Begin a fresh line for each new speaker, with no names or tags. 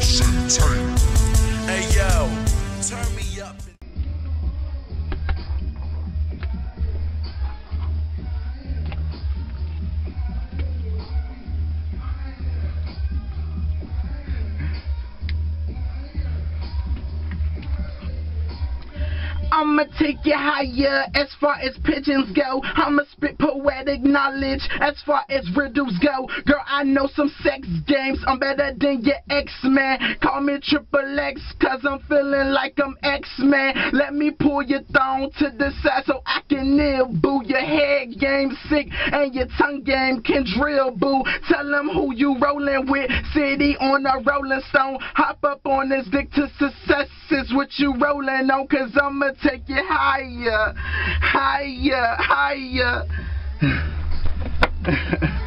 Hey yo, turn me up.
I'ma take you higher as far as pigeons go. I'ma spit poetic knowledge as far as riddles go. Girl, I know some sex games. I'm better than your X-Man. Call me Triple X, cause I'm feeling like I'm X-Man. Let me pull your thong to the side so I can kneel, boo. Your head game sick and your tongue game can drill, boo. Tell them who you rolling with. City on a Rolling Stone. Hop up on this dick to success is what you rolling on, cause I'ma take you higher, higher, higher.